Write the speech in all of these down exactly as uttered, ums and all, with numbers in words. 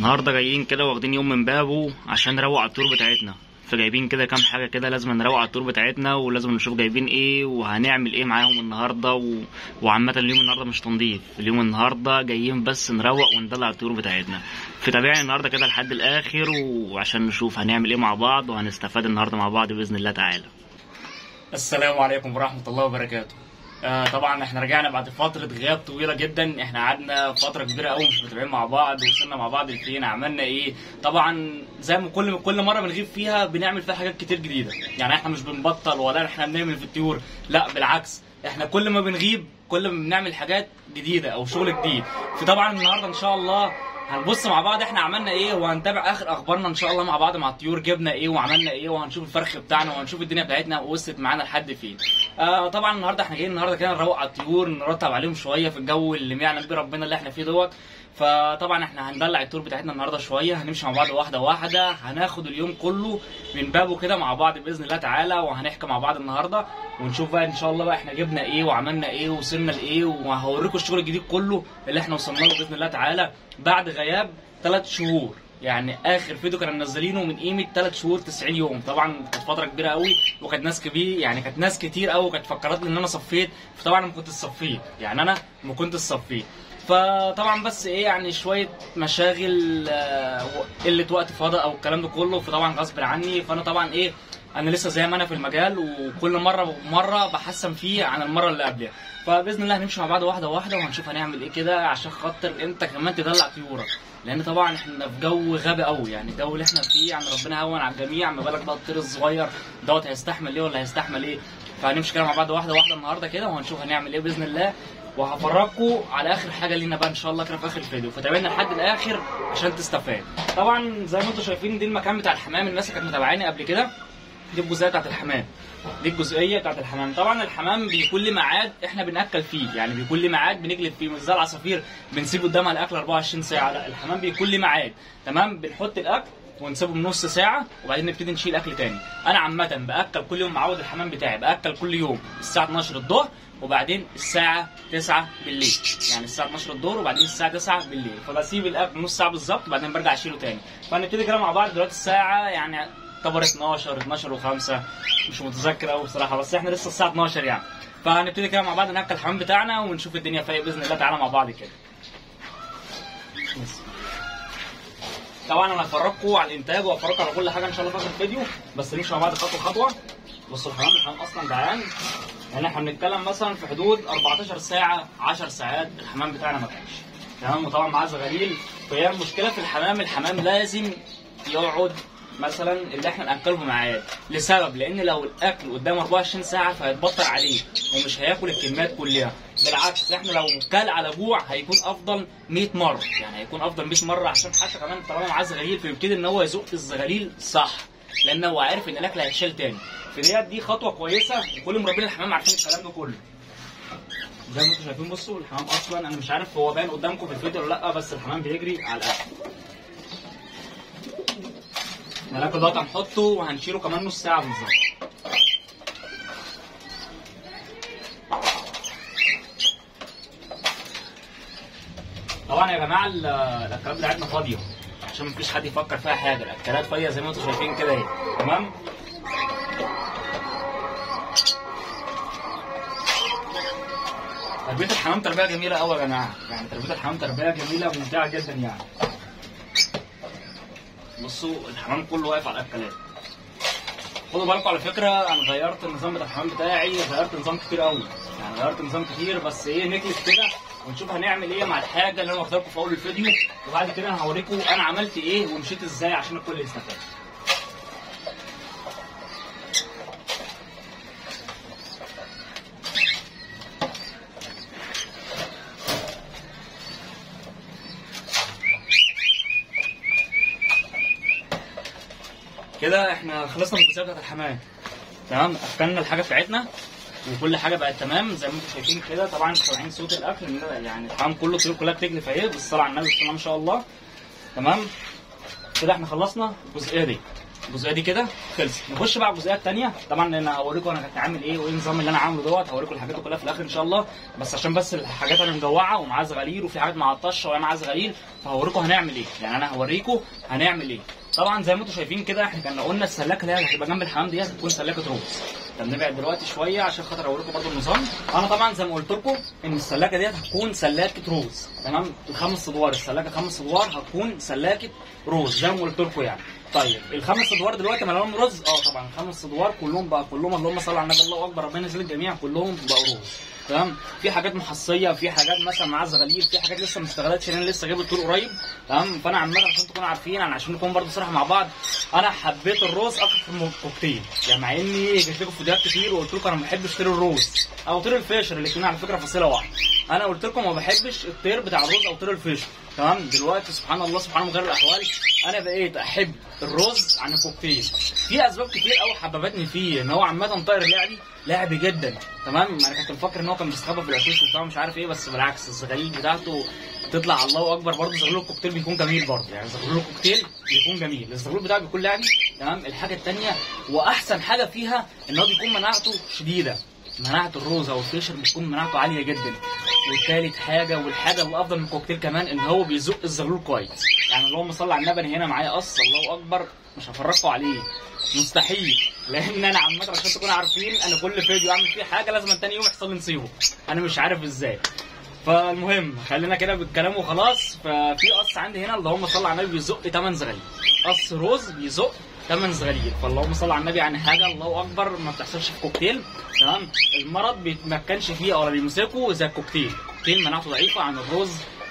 النهارده جايين كده واخدين يوم من بابه عشان نروق على الطيور بتاعتنا، فجايبين كده كام حاجه كده لازم نروق على الطيور بتاعتنا، ولازم نشوف جايبين ايه وهنعمل ايه معاهم النهارده و... وعامه اليوم النهارده مش تنظيف، اليوم النهارده جايين بس نروق وندلع الطيور بتاعتنا. فتابعني النهارده كده لحد الاخر وعشان نشوف هنعمل ايه مع بعض وهنستفاد النهارده مع بعض باذن الله تعالى. السلام عليكم ورحمه الله وبركاته. آه طبعا احنا رجعنا بعد فتره غياب طويله جدا، احنا قعدنا فتره كبيره قوي مش متابعين مع بعض، وصلنا مع بعض لفين، عملنا ايه. طبعا زي ما كل كل مره بنغيب فيها بنعمل فيها حاجات كتير جديده، يعني احنا مش بنبطل ولا احنا بنعمل في الطيور، لا بالعكس، احنا كل ما بنغيب كل ما بنعمل حاجات جديده او شغل جديد. فطبعا النهارده ان شاء الله هنبص مع بعض احنا عملنا ايه، وهنتابع اخر اخبارنا ان شاء الله مع بعض مع الطيور، جبنا ايه وعملنا ايه، وهنشوف الفرخ بتاعنا وهنشوف الدنيا بتاعتنا وصلت معانا لحد فين. آه طبعا النهارده احنا جايين النهارده كده نروق على الطيور، نرتب عليهم شويه في الجو اللي يعلم بيه ربنا اللي احنا فيه دوت. فطبعا احنا هندلع الطيور بتاعتنا النهارده شويه، هنمشي مع بعض واحده واحده، هناخد اليوم كله من بابه كده مع بعض باذن الله تعالى، وهنحكي مع بعض النهارده ونشوف بقى ان شاء الله بقى احنا جبنا ايه وعملنا ايه ووصلنا لايه، وهوريكم الشغل الجديد كله اللي احنا وصلنا له باذن الله تعالى بعد غياب ثلاث شهور. يعني اخر فيديو كنا منزلينه من قيمه ثلاث شهور تسعين يوم، طبعا كانت فتره كبيره قوي، وكانت ناس كبير يعني كانت ناس كتير قوي كانت فكرت لي ان انا صفيت، فطبعا انا ما كنتش صفيت، يعني انا ما كنتش صفيت. فطبعا بس ايه يعني شويه مشاغل، قله وقت فاضي او الكلام ده كله، فطبعا غصب عني. فانا طبعا ايه انا لسه زي ما انا في المجال، وكل مره مره بحسن فيه عن المره اللي قبلها. فباذن الله هنمشي مع بعض واحده واحده وهنشوف هنعمل ايه كده عشان خاطر انت كمان تدلع طيورك، لان طبعا احنا في جو غابي قوي، يعني الجو اللي احنا فيه يعني ربنا يهون على الجميع، ما بالك بقى الطير الصغير دوت هيستحمل ايه ولا هيستحمل ايه. فهنمشي كده مع بعض واحده واحده النهارده كده وهنشوف هنعمل ايه باذن الله، وهفرجكم على اخر حاجه لينا بقى ان شاء الله كده في اخر الفيديو، فتابعنا لحد الاخر عشان تستفاد. طبعا زي ما انتم شايفين دي المكان بتاع الحمام، الناس اللي كانت متابعاني قبل كده دي الجزئيه بتاعت الحمام، دي الجزئيه بتاعت الحمام. طبعا الحمام بيكون له ميعاد احنا بناكل فيه، يعني بيكون له ميعاد بنجلب فيه، مش زي العصافير بنسيب قدامها الاكل أربعة وعشرين ساعه، لا الحمام بيكون له ميعاد، تمام. بنحط الاكل ونسيبه بنص ساعه وبعدين نبتدي نشيل اكل تاني. انا عامه باكل كل يوم، معود الحمام بتاعي باكل كل يوم الساعه اتناشر الظهر وبعدين الساعه تسعة بالليل، يعني الساعه اتناشر الظهر وبعدين الساعه تسعة بالليل، فبسيب الاكل نص ساعه بالظبط وبعدين برجع اشيله تاني. فهنبتدي كده مع بعض دلوقتي الساعه يعني اعتبر اتناشر اتناشر وخمسة، مش متذكر قوي بصراحه، بس احنا لسه الساعه اتناشر يعني. فهنبتدي كده مع بعض ناكل الحمام بتاعنا ونشوف الدنيا فيها باذن الله تعالى مع بعض كده. طبعا انا هفرجكم على الانتاج وهفرجكم على كل حاجه ان شاء الله في اخر الفيديو، بس نمشي مع بعض خطوه خطوه. بصوا الحمام الحمام اصلا جعان، يعني احنا بنتكلم مثلا في حدود اربعتاشر ساعه عشر ساعات الحمام بتاعنا ما كانش تمام، وطبعا معاه زغاليل. فهي المشكله في الحمام، الحمام لازم يقعد مثلا اللي احنا ناكله معاه، لسبب لان لو الاكل قدامه اربعة وعشرين ساعه فهيتبطل عليه ومش هياكل الكميات كلها، بالعكس احنا لو كل على جوع هيكون افضل مية مره، يعني هيكون افضل مية مره، عشان حتى كمان طالما معاه زغاليل فيبتدي ان هو يزق الزغاليل صح، لان هو عارف ان الاكل هيتشال تاني. فديت دي خطوه كويسه، وكل مربين الحمام عارفين الكلام ده كله. زي ما انتم شايفين بصوا الحمام اصلا، انا مش عارف هو باين قدامكم في الفيديو ولا لا، بس الحمام بيجري على الاكل. الاكل دوت هنحطه وهنشيله كمان نص ساعه بالظبط. طبعا يا جماعه الاكلات بتاعتنا فاضيه عشان مفيش حد يفكر فيها حاجه، الاكلات فاضيه زي ما انتم شايفين كده اهي، تمام. تربيه الحمام تربيه جميله قوي يا جماعه، يعني تربيه الحمام تربيه جميله وممتعه جدا يعني. بصوا الحمام كله واقف على الاكلات. خدوا بالكم على فكره انا غيرت النظام بتاع الحمام بتاعي، غيرت نظام كتير قوي، يعني غيرت نظام كتير، بس ايه نكلف كده ونشوف هنعمل ايه مع الحاجه اللي انا قلت لكم في اول الفيديو، وبعد كده انا هوريكم انا عملت ايه ومشيت ازاي عشان الكل يستفاد. كده احنا خلصنا من الجزئيه بتاعت الحمام، تمام. اكلنا الحاجه بتاعتنا وكل حاجه بقت تمام زي ما انتم شايفين كده. طبعا سامعين صوت الاكل، يعني الحمام كله الطيور كلها بتجلف اهي بالصلاه على النبي بسم الله ما شاء الله، تمام. كده احنا خلصنا الجزئيه دي. الجزئيه دي كده خلصت. نخش بقى على الجزئيه الثانيه. طبعا انا هوريكم انا كنت عامل ايه وايه النظام اللي انا عامله دوت، هوريكم الحاجات كلها في الاخر ان شاء الله، بس عشان بس الحاجات انا مجوعه ومعاه زغاليل وفي حاجات معطشه وانا معاه زغاليل، فهوريكم هنعمل ايه. يعني انا هوريكم هنعمل ايه. طبعا زي ما انتم شايفين كده احنا كنا قلنا السلاكه اللي هي هتبقى جنب الحمام ديت هتكون سلاكه روز. طب نبعد دلوقتي شويه عشان خاطر اوريكم برده النظام. انا طبعا زي ما قلت لكم ان السلاكه ديت هتكون سلاكه روز، تمام؟ الخمس ادوار، السلاكه خمس ادوار هتكون سلاكه روز زي ما قلت لكم يعني. طيب الخمس ادوار دلوقتي مليانهم رز؟ اه طبعا الخمس ادوار كلهم بقى كلهم اللهم صل على النبي الله اكبر ربنا يزيد الجميع كلهم بقوا رز، تمام؟ في حاجات محصيه، في حاجات مثلا معاها زغاليل، في حاجات لسه ما اشتغلتش لان لسه جايب الطول قريب، تمام؟ فانا عامه عشان تكونوا عارفين، انا عشان نكون برضه صراحه مع بعض، انا حبيت الروز اكتر من الكوكتيل. يعني مع اني جبت لكم فيديوهات كتير وقلت لكم انا ما بحبش طير الروز او طير الفيشر، الاثنين على فكره فصيله واحده. انا قلت لكم ما بحبش الطير بتاع الروز او طير الفيشر، تمام؟ دلوقتي سبحان الله سبحان مغير الاحوال انا بقيت احب الروز عن الكوكتيل. في اسباب كتير قوي حببتني فيه، ان هو عامه طائر لعبي لعبي جدا، تمام؟ انا كنت مفكر ان هو كان بيستخبى في العشوش وبتاع مش عارف ايه، بس بالعكس الزغاليل بتاعته تطلع الله اكبر. برضه زغلول الكوكتيل بيكون جميل برضه، يعني زغلول الكوكتيل بيكون جميل، الزغلول بتاعه بيكون لعبي، تمام؟ الحاجه الثانيه واحسن حاجه فيها ان هو بيكون مناعته شديده، مناعه الروز او الفيشر بتكون مناعته عاليه جدا. وثالث حاجه والحاجه اللي افضل من الكوكتيل كمان ان هو بيزق الزغلول كويس. يعني اللهم صل على النبي، انا هنا معايا قص الله اكبر مش هفرجكم عليه مستحيل، لان انا عامه عشان تكونوا عارفين انا كل فيديو اعمل فيه حاجه لازم تاني يوم يحصل لي نصيبه، انا مش عارف ازاي. فالمهم خلينا كده بالكلام وخلاص. ففي قص عندي هنا اللهم صل على النبي بيزق ثمانية زغاليل، قص روز بيزق ثمانية زغاليل، فاللهم صل على النبي يعني حاجه الله اكبر ما بتحصلش في كوكتيل، تمام؟ المرض بيتمكنش فيه ولا بيمسكه زي الكوكتيل. الكوكتيل مناعته ضعيفه عن الروز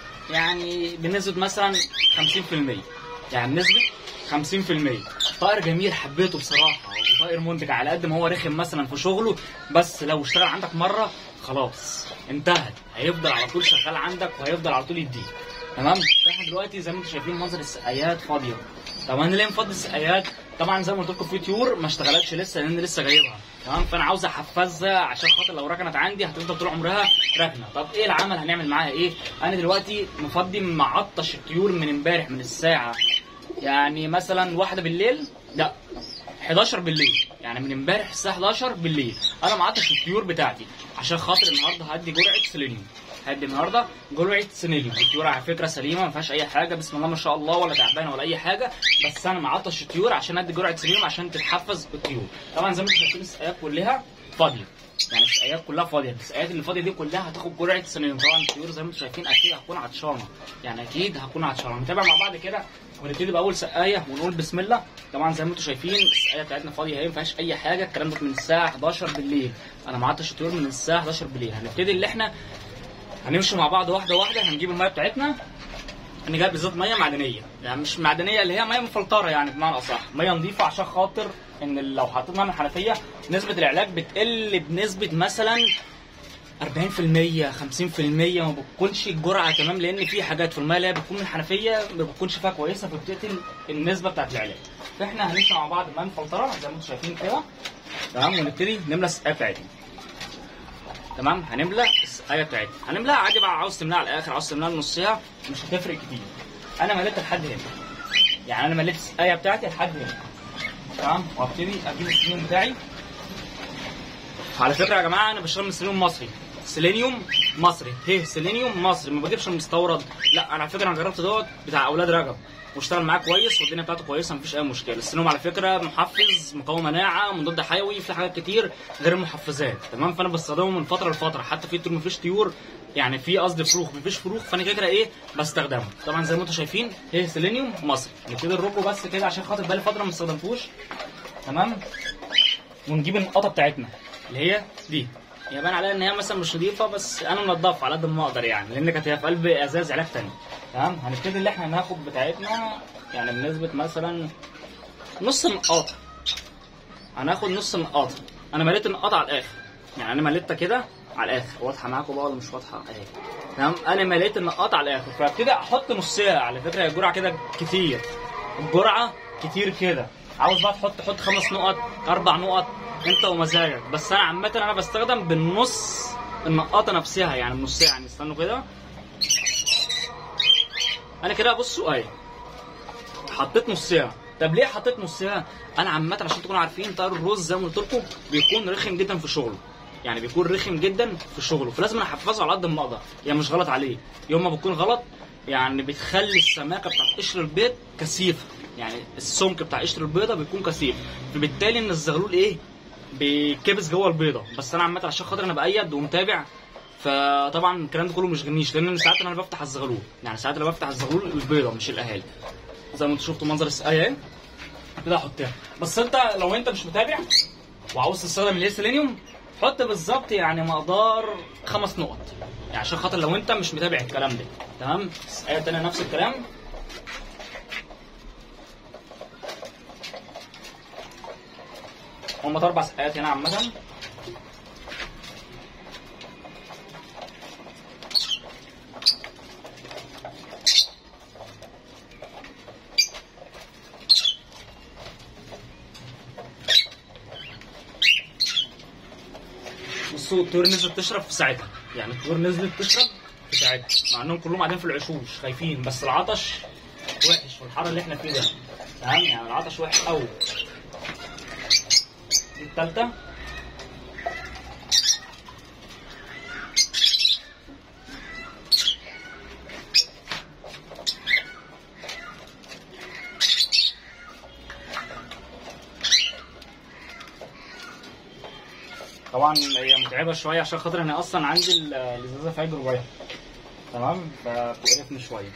يعني بنسبه مثلا خمسين في المية، يعني بنسبه خمسين في المية. طائر جميل حبيته بصراحه، وطائر منتج على قد ما هو رخم مثلا في شغله، بس لو اشتغل عندك مره خلاص انتهت، هيفضل على طول شغال عندك وهيفضل على طول يديك، تمام؟ فاحنا دلوقتي زي ما انتم شايفين منظر السقايات فاضيه. طب انا ليه مفضي السقايات؟ طبعا زي ما قلت لكم في طيور ما اشتغلتش لسه لان لسه جايبها، تمام؟ فانا عاوز احفزها عشان خاطر لو ركنت عندي هتفضل طول عمرها ركنه. طب ايه العمل هنعمل معاها ايه؟ انا دلوقتي مفضي معطش الطيور من امبارح من الساعه يعني مثلا واحدة بالليل، لا حداشر بالليل، يعني من امبارح الساعه حداشر بالليل انا معطش الطيور بتاعتي عشان خاطر النهارده هدي جرعه سيلينيوم. هدي النهارده جرعه سيلينيوم. الطيور على فكره سليمه ما فيهاش اي حاجه بسم الله ما شاء الله ولا تعبانه ولا اي حاجه، بس انا معطش الطيور عشان ادي جرعه سيلينيوم عشان تتحفز الطيور. طبعا زي ما انتم شايفين السقايات كلها فاضيه، يعني السقايات كلها فاضيه، السقايات اللي فاضيه دي كلها هتاخد جرعه سيلينيوم. طبعا الطيور زي ما انتم شايفين اكيد هتكون عطشانه، يعني اكيد هتكون عطشانه. نتابع مع بعض كده ونبتدي باول سقايه ونقول بسم الله. طبعا زي ما انتم شايفين السقايه بتاعتنا فاضيه اهي ما فيهاش اي حاجه، الكلام ده من الساعه حداشر بالليل، انا معطش الطيور من الساعه حداشر بالليل. هنبتدي اللي احنا هنمشي مع بعض واحده واحده. هنجيب الميه بتاعتنا، انا جايب بالظبط ميه معدنيه، يعني مش معدنيه اللي هي ميه مفلتره يعني بمعنى اصح، ميه نظيفه عشان خاطر ان لو حطينا من الحنفيه نسبه العلاج بتقل بنسبه مثلا أربعين في المية خمسين في المية، ما بتكونش الجرعه تمام، لان في حاجات في الميه اللي هي بتكون من الحنفيه ما بتكونش فيها كويسه فبتقتل النسبه بتاعت العلاج. فاحنا هنمشي مع بعض ميه مفلتره زي ما انتم شايفين كده، تمام؟ ونبتدي نملى السقايه بتاعتنا، تمام؟ هنملى السقايه بتاعتنا، هنملاها عادي بقى، عاوز تملاها على الاخر عاوز تملاها نصها مش هتفرق كتير. انا مليت لحد هنا، يعني انا مليت السقايه بتاعتي لحد هنا، تمام؟ وابتدي اجيب السيلينيوم بتاعي. على فكره يا جماعه انا بشتغل من سيلينيوم مصري، سيلينيوم مصري، هي سيلينيوم مصري، ما بجيبش المستورد، لا. انا على فكره انا جربت دوت بتاع اولاد رجب واشتغل معاه كويس والدنيا بتاعته كويسه مفيش اي مشكله. السيلينيوم على فكره محفز، مقاوم مناعه، مضاد حيوي، في حاجات كتير غير المحفزات، تمام؟ فانا بستخدمه من فتره لفتره، حتى في طيور مفيش طيور، يعني في قصدي فروخ مفيش فروخ، فانا كده كده ايه بستخدمه. طبعا زي ما انتم شايفين هي سيلينيوم مصري. نبتدي نربه بس كده عشان خاطر بقالي فتره ما استخدمتوش، تمام؟ ونجيب النقطه بتاعتنا اللي هي دي، يبان عليها ان هي مثلا مش نظيفه بس انا منضفها على قد ما اقدر يعني، لان كانت هي في قلب ازاز علاج تاني، تمام؟ هنبتدي اللي احنا ناخد بتاعتنا يعني بنسبه مثلا نص النقاطه، هناخد نص النقاطه. انا مليت النقاطه على الاخر، يعني انا مليتها كده على الاخر، واضحه معاكم بقى ولا مش واضحه؟ اهي، تمام؟ انا مليت النقاطه على الاخر، فابتدي احط نصها. على فكره هي الجرعه كده كتير، الجرعه كتير كده، عاوز بقى تحط حط خمس نقط اربع نقط انت ومزاجك، بس انا عامه انا بستخدم بالنص النقاطه نفسها، يعني النص. يعني استنوا كده، انا كده بصوا اهي حطيت نصها، طب ليه حطيت نصها؟ انا عامه عشان تكونوا عارفين طائر الروز زي ما قلت لكم بيكون رخم جدا في شغله، يعني بيكون رخم جدا في شغله، فلازم احفظه على قد ما اقدر، يعني مش غلط عليه. يوم ما بتكون غلط يعني بتخلي السماكه بتاعت قشر البيض كثيفه، يعني السمك بتاع قشر البيضه بيكون كثيف، فبالتالي ان الزغلول ايه بيكبس جوه البيضه. بس انا عامه عشان خاطر انا بايد ومتابع، فطبعا الكلام ده كله مش غنيش، لان ساعات انا بفتح الزغلول، يعني ساعات انا بفتح الزغلول البيضه مش الاهالي. زي ما انتم شفتوا منظر السقايه اهي كده احطها. بس انت لو انت مش متابع وعاوز تستخدم الهي سيلينيوم حط بالظبط يعني مقدار خمس نقط، يعني عشان خاطر لو انت مش متابع الكلام ده. تمام. السقايه التانيه نفس الكلام. هما اربع سقايات هنا عامه. بصوا الطيور نزلت تشرب في ساعتها، يعني الطيور نزلت تشرب في ساعتها، مع انهم كلهم قاعدين في العشوش خايفين، بس العطش وحش في الحر اللي احنا فيه ده. تمام، يعني العطش وحش قوي. دي التالتة. طبعا هي متعبه شويه عشان خاطر انا اصلا عندي الازازه فيها جوايا. تمام، فبتقرفني شويه.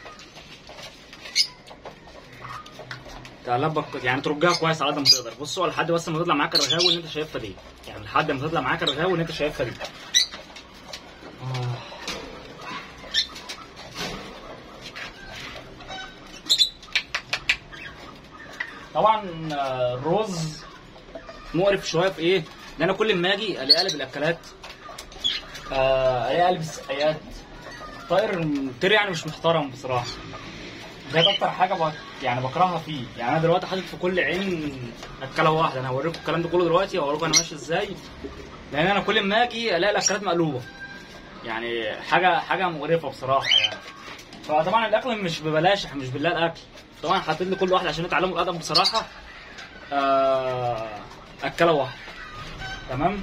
تقلبك يعني ترجها كويس على قد ما تقدر. بصوا لحد بس ما تطلع معاك الرغاوي اللي انت شايفها دي، يعني لحد ما تطلع معاك الرغاوي اللي انت شايفها دي. طبعا الرز مقرف شويه في ايه؟ ان انا كل ما اجي الاقي قلب الاكلات، الاقي قلب السقايات، طائر طير يعني مش محترم بصراحه. ده اكتر حاجه بق... يعني بكرهها فيه. يعني انا دلوقتي حاطط في كل عين اكله واحده، انا هوريكم الكلام ده كله دلوقتي وهوريكم انا ماشي ازاي، لان انا كل ما اجي الاقي الاكلات مقلوبه، يعني حاجه حاجه مقرفه بصراحه يعني. فطبعا الاكل مش ببلاش، احنا مش بالله الاكل، طبعا حاطين لكل واحد عشان يتعلموا الادب بصراحه آه... اكله واحده. تمام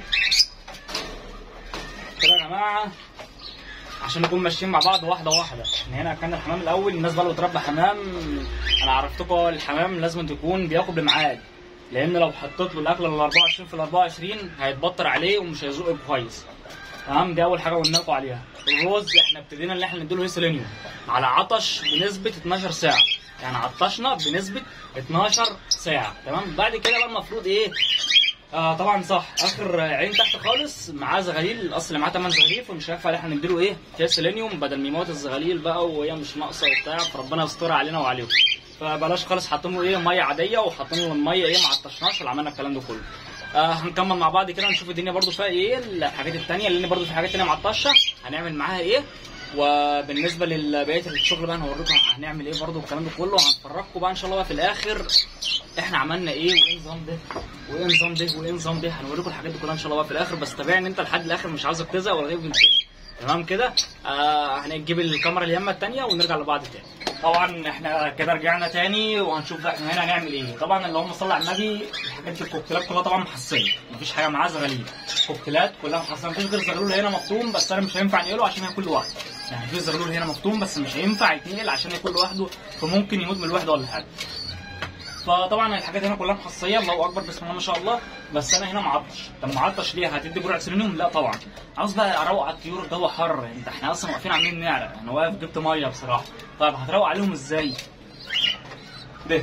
كده يا جماعه، عشان نكون ماشيين مع بعض واحده واحده. احنا هنا اكلنا الحمام الاول. الناس بقى اللي بتربي حمام انا عرفتكم الحمام لازم تكون بياخد بميعاد، لان لو حطيت له الاكل ال اربعة وعشرين في ال اربعة وعشرين هيتبطر عليه ومش هيذوق كويس. تمام، دي اول حاجه قلنا لكم عليها. الرز احنا ابتدينا ان احنا نديله هيسيلينيوم على عطش بنسبه اتناشر ساعه، يعني عطشنا بنسبه اتناشر ساعه. تمام، بعد كده بقى المفروض ايه؟ آه طبعا صح، اخر عين تحت خالص معاه زغاليل، الاصل معاه تمن زغاليل، فمش هينفع ان احنا نديله ايه؟ هيسيلينيوم بدل ما يموت الزغاليل بقى وهي مش ناقصه وبتاع، فربنا يستر علينا وعليهم. فبلاش خالص، حاطين له ايه؟ ميه عاديه، وحاطين له الميه ايه؟ ما عطشناش ولا عملنا الكلام ده كله. آه هنكمل مع بعض كده نشوف الدنيا برده فيها ايه الحاجات الثانيه، لان برده في حاجات ثانيه معطشه هنعمل معاها ايه. وبالنسبه لبقيه الشغل بقى هنوريكم هنعمل ايه برده والكلام ده كله، وهنفرجكم بقى ان شاء الله بقى في الاخر احنا عملنا ايه وايه نظام ده وايه نظام ده وايه نظام ده. هنوريكم الحاجات دي كلها ان شاء الله بقى في الاخر، بس تابعني انت لحد الاخر، مش عاوزك تزهق ولا تغيب من تاني. تمام كده. آه هنجيب الكاميرا اليمه الثانيه ونرجع لبعض تاني. طبعا احنا كده رجعنا تاني وهنشوف بقى احنا هنا هنعمل ايه. طبعا اللهم صل على النبي، الحاجات دي الكوكتيلات كلها طبعا محسنه، مفيش حاجه معاه زغاليل، الكوكتيلات كلها محسنه، مفيش غير زغلول هنا مفطوم بس انا مش هينفع نقله عشان هياكل لوحده، يعني في زغلول هنا مفطوم بس مش هينفع يتنقل عشان ياكل لوحده، فممكن يموت من الوحده ولا حاجه. فطبعا الحاجات هنا كلها محصيه، الله اكبر بسم الله ما شاء الله. بس انا هنا معطش. طب معطش ليه؟ هتدي جرعه سيلينيوم؟ لا طبعا، عاوز بقى اروق على الطيور، الجو حر، انت احنا اصلا واقفين عاملين نعرق، انا واقف جبت ميه بصراحه. طيب هتروق عليهم ازاي؟ ده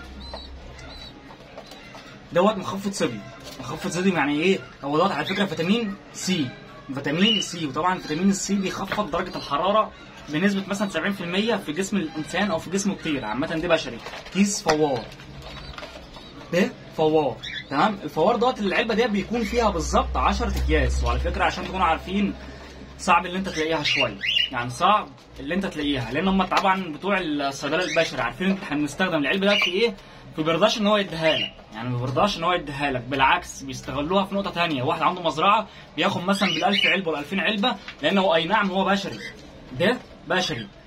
دوت مخفض صدي. مخفض صدي يعني ايه؟ هو دوت على فكره فيتامين سي، فيتامين سي، وطبعا فيتامين السي بيخفض درجه الحراره بنسبه مثلا سبعين في المية في جسم الانسان او في جسم الطير عامه، ده بشري. كيس فوار، ده فوار. تمام، الفوار دوت العلبه دي بيكون فيها بالظبط عشرة اكياس، وعلى فكره عشان تكونوا عارفين صعب اللي انت تلاقيها شويه، يعني صعب اللي انت تلاقيها، لان هم طبعا بتوع الصيدله البشري عارفين احنا بنستخدم العلبه دي في ايه، ما بيرضاش ان هو يديها لك، يعني ما بيرضاش ان هو يديها لك، بالعكس بيستغلوها في نقطه ثانيه. واحد عنده مزرعه بياخد مثلا بالألف علبه ولا ألفين علبه، لانه اي نعم هو بشري، ده بشري،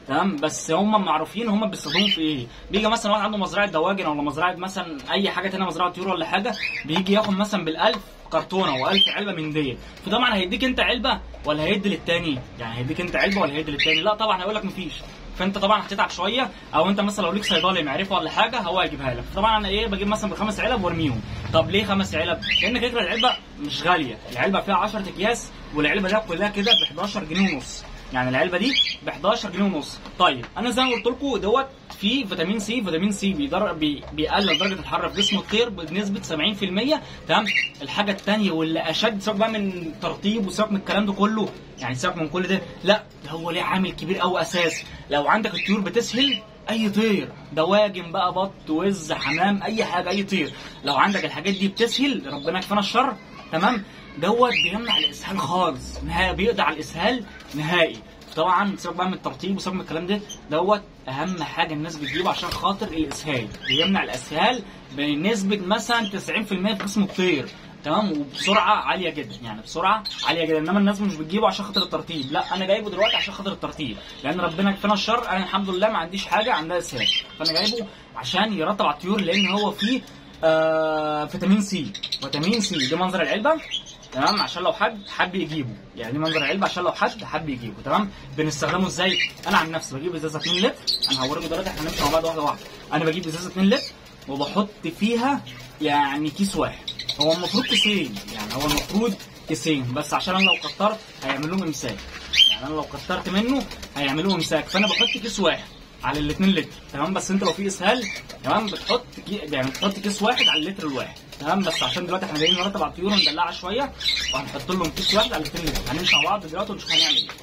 تمام. بس هم معروفين هم بيستخدموا في ايه. بيجي مثلا واحد عنده مزرعه دواجن ولا مزرعه مثلا اي حاجه تانية، مزرعه طيور ولا حاجه، بيجي ياخد مثلا بالالف كرتونه والف علبه من ديت، فطبعا هيديك انت علبه ولا هيدي للتاني؟ يعني هيديك انت علبه ولا هيدي للتاني؟ لا طبعا هيقول لك مفيش. فانت طبعا هتتعب شويه، او انت مثلا لو ليك صيدلي معرفه ولا حاجه هو هيجيبها لك. طبعا انا ايه بجيب مثلا بخمس علب وارميهم. طب ليه خمس علب؟ لان كده العلبه مش غاليه، العلبه فيها عشرة اكياس، والعلبه دي كلها كده ب حداشر جنيه ونص، يعني العلبه دي ب حداشر جنيه ونص. طيب انا زي ما قلت لكم دوت فيه فيتامين سي، فيتامين سي بيدر... بي... بيقلل درجه الحراره في جسم الطير بنسبه سبعين في المية. تمام. الحاجه الثانيه واللي اشد، سيبك بقى من ترطيب وسيبك من الكلام ده كله، يعني سيبك من كل ده، لا هو ليه عامل كبير قوي اساسي. لو عندك الطيور بتسهل، اي طير دواجن بقى، بط، وز، حمام، اي حاجه، اي طير، لو عندك الحاجات دي بتسهل، ربنا يكفينا الشر. تمام. دوت بيمنع الاسهال خالص نهائي، بيقضي على الاسهال نهائي. طبعا سيبك بقى من الترطيب وسيبك من الكلام ده، دوت اهم حاجه الناس بتجيبه عشان خاطر الاسهال، بيمنع الاسهال بنسبه مثلا تسعين في المية في جسم الطير. تمام. وبسرعه عاليه جدا، يعني بسرعه عاليه جدا. انما الناس مش بتجيبه عشان خاطر الترطيب، لا انا جايبه دلوقتي عشان خاطر الترطيب، لان ربنا يكفينا الشر. انا الحمد لله ما عنديش حاجه عندها اسهال، فانا جايبه عشان يرطب على الطيور، لان هو فيه آه فيتامين سي. فيتامين سي ده منظر العلبه. تمام. عشان لو حد حب يجيبه، يعني دي منظر العلبه عشان لو حد حب يجيبه. تمام. بنستخدمه ازاي؟ انا عن نفسي بجيب ازازه اتنين لتر، انا هوريكم دلوقتي احنا هنمشي مع بعض واحده واحده. انا بجيب ازازه اتنين لتر وبحط فيها يعني كيس واحد، هو المفروض كيسين، يعني هو المفروض كيسين، بس عشان انا لو كترت هيعمل لهم امساك، يعني انا لو كترت منه هيعمل لهم امساك، فانا بحط كيس واحد على ال اتنين لتر. تمام. بس انت لو في اسهال، تمام، بتحط يعني بتحط كيس واحد على اللتر الواحد. تمام. بس عشان دلوقتي احنا جايين نرتب على الطيور وندلعها شويه، وهنحط لهم كيس واحد على اتنين لتر. هنمشي مع بعض دلوقتي ونشوف هنعمل ايه.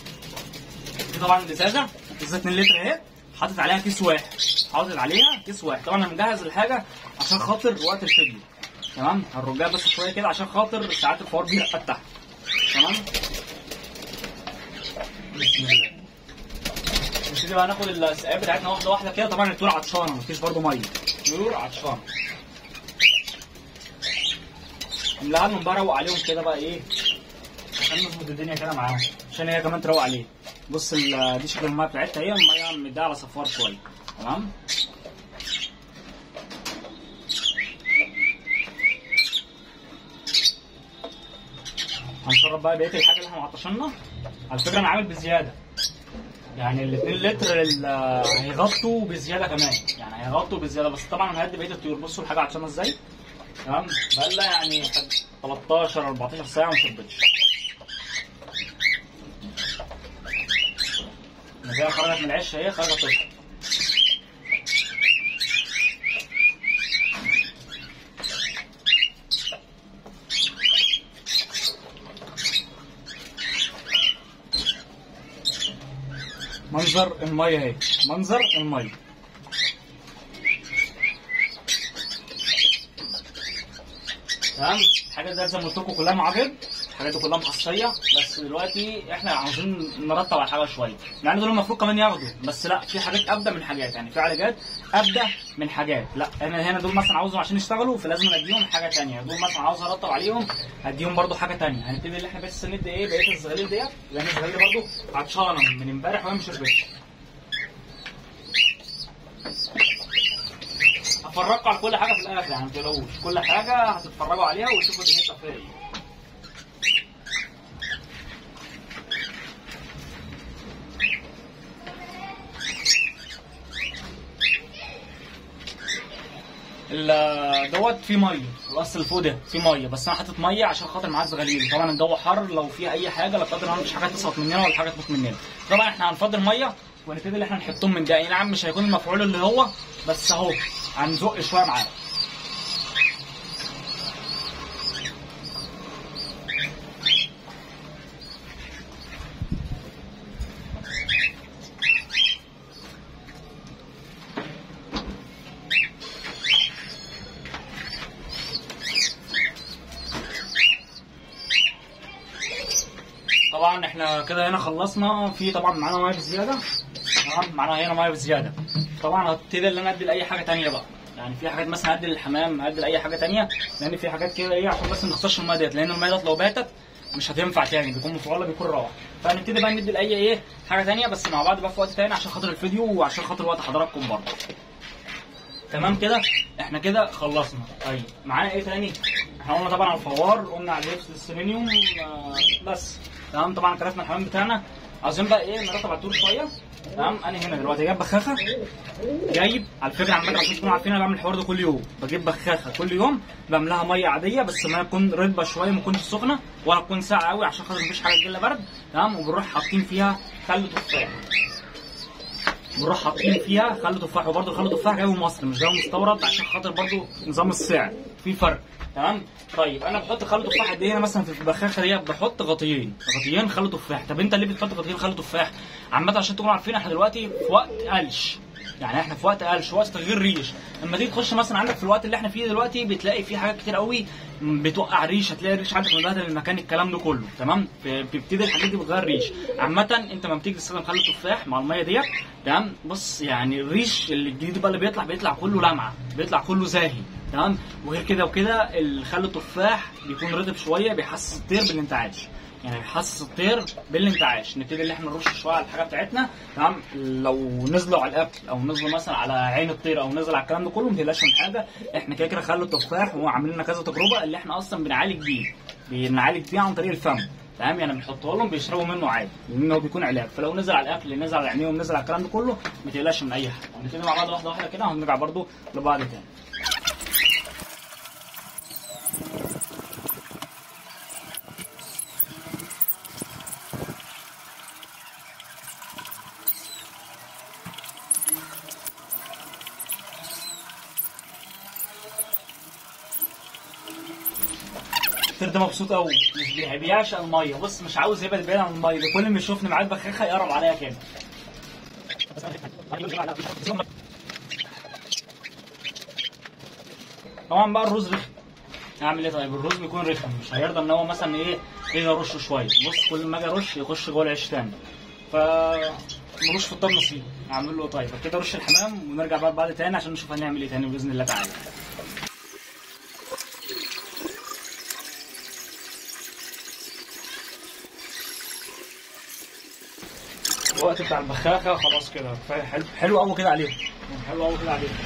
دي طبعا الازازه، ازازه اتنين لتر اهي، حاطط عليها كيس واحد، حاطط عليها كيس واحد. طبعا انا مجهز الحاجه عشان خاطر وقت الفيديو. تمام. هنرجها بس شويه كده عشان خاطر ساعات الفوار بيرقد تحت. تمام. بسم الله. نبتدي بقى ناخد السقايات بتاعتنا واحده واحده كده. طبعا الطيور عطشانه، مفيش برده ميه، الطيور عطشانه. نملاها لهم بقى، روق عليهم كده بقى ايه، عشان نظبط الدنيا كده معاهم، عشان هي كمان تروق عليه. بص دي شكل الميه بتاعتها، هي الميه مديها على صفار شويه. تمام. هنشرب بقى بقيه الحاجه اللي احنا معطشنا. على فكره انا عامل بزياده، يعني ال اتنين لتر هيغطوا بزياده كمان، يعني هيغطوا بزياده. بس طبعا انا هدي بقيه الطيور. بصوا الحاجه عطشانه ازاي. تمام. بقالها يعني تلتاشر اربعتاشر ساعه وما شربتش. هي خرجت من العش، اهي خرجت تشرب. منظر الميه اهي، منظر الميه. تمام. الحاجات دي زي ما قلت لكم كلها معجب، الحاجات دي كلها محصيه. بس دلوقتي احنا عاوزين نرتب على حاجه شويه، يعني دول المفروض كمان ياخدوا، بس لا في حاجات ابدا من حاجات، يعني في علاجات ابدا من حاجات. لا انا هنا دول مثلا عاوزهم عشان يشتغلوا، فلازم اديهم حاجه ثانيه. دول مثلا عاوز ارتب عليهم، هديهم برده حاجه ثانيه. هنبتدي اللي احنا بس ندي ايه بقيه الزغاليل ديت، لان الزغاليل برده عطشانه من امبارح وهي ما شربتش. هفرجكم على كل حاجه في الاخر، يعني ما تقلقوش، كل حاجه هتتفرجوا عليها وتشوفوا دنيتها فيها ايه. دوت فيه ميه، الاصل اللي فوق ده فيه ميه، بس انا حاطط ميه عشان خاطر معاه الزغاليل. طبعا الجو حر، لو في اي حاجه لا قدر الله مفيش حاجه تسقط مننا ولا حاجه تموت مننا. طبعا احنا هنفضل ميه ونبتدي اللي احنا نحطهم من ده. اي نعم مش هيكون المفعول اللي هو، بس اهو هنزق شويه معاه. طبعا احنا كده هنا خلصنا. في طبعا معانا ميه بزياده، تمام، معانا هنا ميه بزياده. طبعا هبتدي ان انا ادي لاي حاجه ثانيه بقى، يعني في حاجات مثلا هدي للحمام، هدي لاي حاجه ثانيه، لان في حاجات كده ايه عشان بس ما نخسرش الميه ديت، لان الميه ديت لو باتت مش هتنفع تاني، بيكون مفعوله بيكون روعه. فهنبتدي بقى ندي لاي ايه حاجه ثانيه بس مع بعض بقى في وقت تاني عشان خاطر الفيديو وعشان خاطر وقت حضراتكم برضه. تمام كده احنا كده خلصنا. طيب معانا ايه تاني؟ احنا قلنا طبعا على الفوار، قلنا على اللبس السيلينيوم آه بس. تمام طبعا كرفنا الحمام بتاعنا. عاوزين بقى ايه نرتب على الطول شويه. تمام انا هنا دلوقتي جايب بخاخه، جايب على فكره عامه عشان تكونوا عارفين انا بعمل الحوار ده كل يوم، بجيب بخاخه كل يوم بعملها ميه عاديه بس ما تكون رطبه شويه، ما تكونش سخنه ولا تكون ساقعه قوي عشان خاطر مفيش حاجه تجيلها برد. تمام وبنروح حاطين فيها خل تفاح، بنروح حاطين فيها خل تفاح، وبرده خل تفاح جايبه مصري مش جايبه مستورد عشان خاطر برده نظام السعر في فرق. تمام طيب انا بحط خل تفاح قد ايه؟ هنا مثلا في البخاخه دي بحط غطيين غطيين خل تفاح. طب انت ليه بتحط غطيين خل تفاح؟ عامه عشان تكونوا عارفين احنا دلوقتي في وقت قلش، يعني احنا في وقت قلش، وقت تغيير ريش. لما تيجي تخش مثلا عندك في الوقت اللي احنا فيه دلوقتي بتلاقي فيه حاجات كتير قوي بتوقع ريش، هتلاقي الريش عندك مبهدل المكان الكلام ده كله. تمام بتبتدي الحاجات دي بتغير ريش. عامه انت لما بتيجي تستخدم خل التفاح مع الميه ديت تمام بص يعني الريش اللي الجديد بقى اللي بيطلع بيطلع كله لمعه، بيطلع كله زاهي. تمام وغير كده وكده الخل التفاح بيكون رطب شويه بيحسس الطير بالانتعاش، يعني بيحسس الطير بالانتعاش. نبتدي اللي احنا نرش شويه على الحاجه بتاعتنا. تمام لو نزلوا على الاكل او نزلوا مثلا على عين الطير او نزل على الكلام ده كله ما تقلقش من حاجه، احنا كده كده خل التفاح وعاملين لنا كذا تجربه اللي احنا اصلا بنعالج بيه، بنعالج بيه عن طريق الفم. تمام يعني بنحطه لهم بيشربوا منه عادي لانه هو بيكون علاج، فلو نزل على الاكل نزل على عينيهم نزل على الكلام ده كله ما تقلقش من اي حاجه. هنبتدي مع بعض واحده واحده كده وهنرجع برده لبعض تاني. الطير ده مبسوط قوي مش بيعشق الميه، بص مش عاوز يبعد بعيد عن الميه، ده كل ما يشوفني معاه البخاخه يقرب عليا كده. طبعا بقى الرز رخم، اعمل ايه طيب؟ الرز بيكون رخم مش هيرضى ان هو مثلا ايه يجي ارشه شويه، بص كل ما اجي ارش يخش جوه العيش تاني، ف ملوش في الطب نصيب. اعمل له طيب كده رش الحمام ونرجع بقى بعد تاني عشان نشوف هنعمل ايه تاني باذن الله تعالى. الوقت بتاع البخاخه خلاص كده حلو حلو قوي كده عليهم، حلو قوي كده عليهم.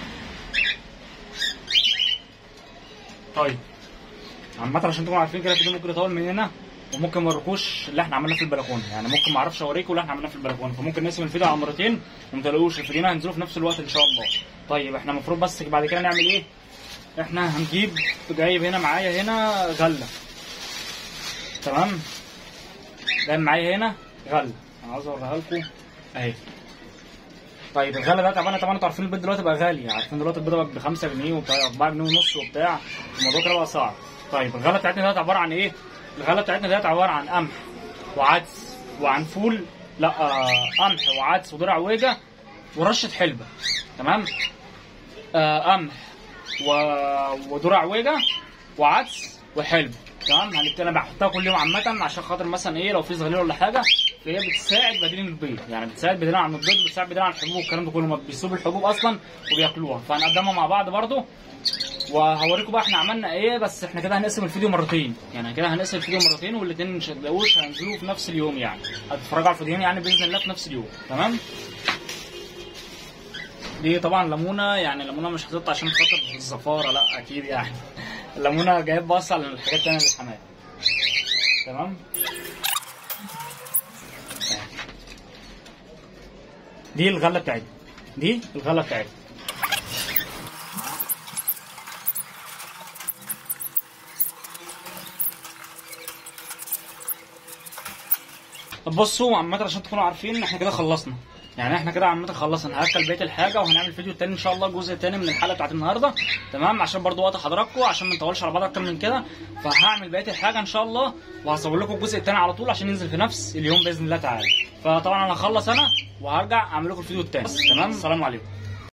طيب عامة عشان تكونوا عارفين كده الفيديو ممكن يطول من هنا وممكن ما اوريكوش اللي احنا عملناه في البلكونه، يعني ممكن ما اعرفش اوريكم اللي احنا عملناه في البلكونه، فممكن نقسم الفيديو على مرتين وما تلاقوش الفيديوهين هينزلوا في نفس الوقت ان شاء الله. طيب احنا المفروض بس بعد كده نعمل ايه؟ احنا هنجيب جايب هنا معايا هنا غله. تمام جايب معايا هنا غله انا عاوز اوريها لكم اهي. طيب الغله ده طبعا طبعا انتوا عارفين البيض دلوقتي بقى غالي، عارفين دلوقتي البيضه بقى ب خمسة جنيه وبتاع أربعة جنيه ونص وبتاع، الموضوع كده بقى صعب. طيب الغله بتاعتنا ديت عباره عن ايه؟ الغله بتاعتنا ديت عباره عن قمح وعدس وعن فول لا آه قمح وعدس ودرع ويجه ورشه حلبه. تمام؟ آه قمح و... ودرع ويجه وعدس وحلبه. تمام؟ هنبتدي انا بحطها كل يوم عامه عشان خاطر مثلا ايه لو في زغلول ولا حاجه فهي بتساعد بديل البيض، يعني بتساعد بديل عن البيض وبتساعد بديل عن الحبوب والكلام ده كله، ما بيسيبوا الحبوب اصلا وبياكلوها. فهنقدمها مع بعض برده وهوريكم بقى احنا عملنا ايه، بس احنا كده هنقسم الفيديو مرتين، يعني كده هنقسم الفيديو مرتين والاثنين مش هتلاقوش هينزلوا في نفس اليوم، يعني هتتفرجوا على الفيديوهين يعني باذن الله في نفس اليوم. تمام؟ دي طبعا ليمونه، يعني ليمونه مش هتقطع عشان خاطر الزفاره لا اكيد، يعني الليمونه جايب بص على الحاجات الثانيه للحمام. تمام؟ دي الغله بتاعتنا، دي الغله بتاعتنا. طب بصوا عامه عشان تكونوا عارفين احنا كده خلصنا، يعني احنا كده عامه خلصنا. هاكل بقيه الحاجه وهنعمل فيديو تاني ان شاء الله، الجزء التاني من الحلقه بتاعت النهارده. تمام؟ عشان برضو وقت حضراتكم عشان ما نطولش على بعض اكتر من كده، فهعمل بقيه الحاجه ان شاء الله وهصور لكم الجزء التاني على طول عشان ينزل في نفس اليوم باذن الله تعالى. فطبعا انا هخلص انا وهرجع اعمل لكم الفيديو التاني. تمام؟ السلام عليكم.